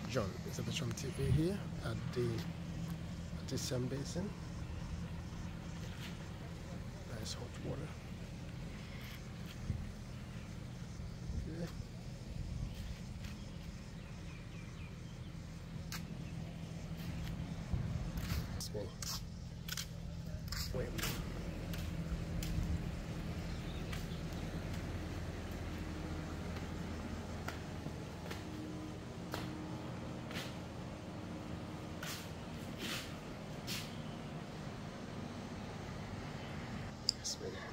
John, Exhibition TV here at the Siam Basin. Nice hot water. Okay. Small. Wait. This way.